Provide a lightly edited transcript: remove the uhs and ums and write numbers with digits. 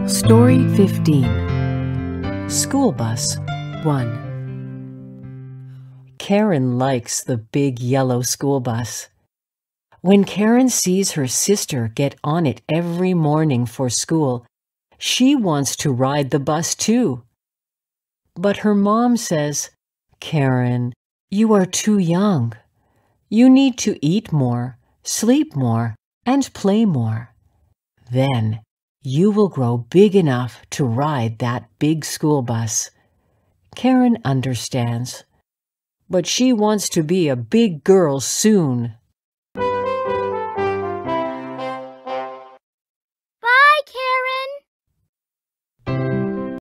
Story 15. School Bus 1. Karen likes the big yellow school bus. When Karen sees her sister get on it every morning for school, she wants to ride the bus too. But her mom says, "Karen, you are too young. You need to eat more, sleep more, and play more. Then you will grow big enough to ride that big school bus." Karen understands, but she wants to be a big girl soon.